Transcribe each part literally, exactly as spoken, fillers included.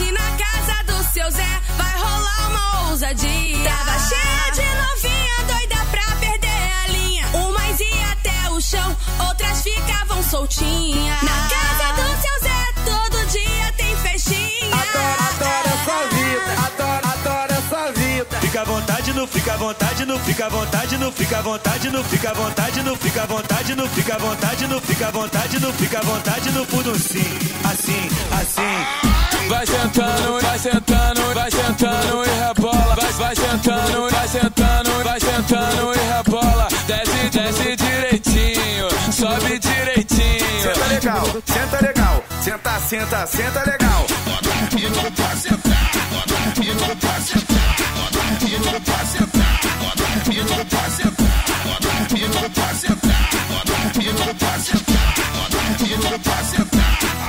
Hoje na casa do seu Zé vai rolar uma ousadia. Tava cheia de novinha, doida pra perder a linha. Umas ia até o chão, outras ficavam soltinhas. Na casa do seu Zé todo dia tem festinha. Adoro, adoro essa vida, adoro, adoro essa vida. Fica à vontade, não fica à vontade, não fica à vontade, não fica à vontade, não fica à vontade, não fica à vontade, não fica à vontade, não fica à vontade, não fica à vontade, no pudo sim, assim, assim. Vai sentando, vai sentando, vai sentando e rebola. Vai, vai sentando, vai sentando, vai sentando e rebola. Desce, desce direitinho, sobe direitinho. Senta legal, senta legal, senta, senta, senta legal. Bota amigo pra sentar, bota amigo pra sentar, bota amigo pra sentar, bota amigo pra sentar, bota amigo pra sentar, bota amigo pra sentar, bota amigo pra sentar.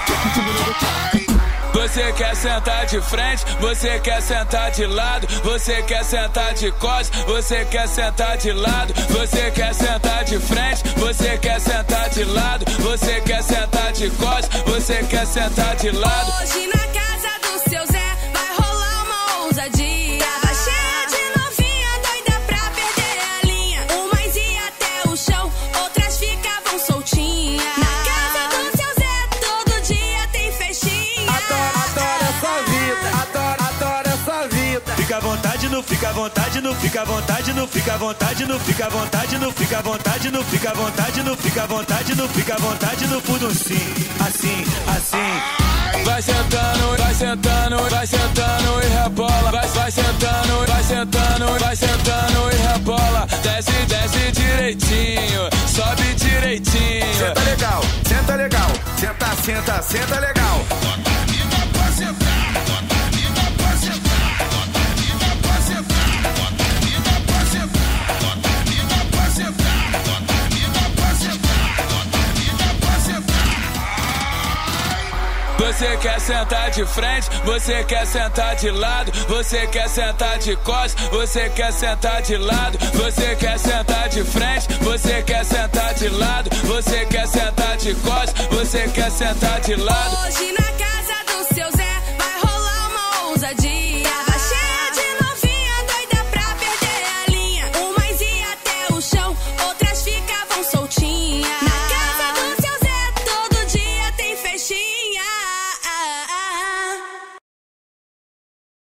Você quer sentar de frente, você quer sentar de lado, você quer sentar de costas, você quer sentar de lado, você quer sentar de frente, você quer sentar de lado, você quer sentar de costas, você quer sentar de lado. Hoje na casa do seu Zé vai rolar uma ousadia. Tava cheia de novinha, doida pra perder a linha. Umas ia até o chão, outras ficavam soltinhas. Na casa do seu Zé todo dia tem festinha. Adoro, adoro essa vida, adoro, adoro essa vida. Fica à vontade, não fica à vontade, não fica à vontade, não fica à vontade, não fica à vontade, não fica à vontade, não fica à vontade, não fica à vontade, não fica à vontade, no pudo sim, assim, assim. Vai sentando, vai sentando, vai sentando e rebola. Vai, vai sentando, vai sentando, vai sentando e rebola. Desce, desce direitinho, sobe direitinho. Senta legal, senta legal, senta, senta, senta legal. Bota amigo pra sentar, bota amigo pra sentar, bota amigo pra sentar, bota amigo pra sentar, bota amigo pra sentar, bota amigo pra sentar, bota amigo pra sentar. Você quer sentar de frente, você quer sentar de lado, você quer sentar de costas, você quer sentar de lado, você quer sentar de frente, você quer sentar de lado, você quer sentar de costas, você quer sentar de lado. Hoje na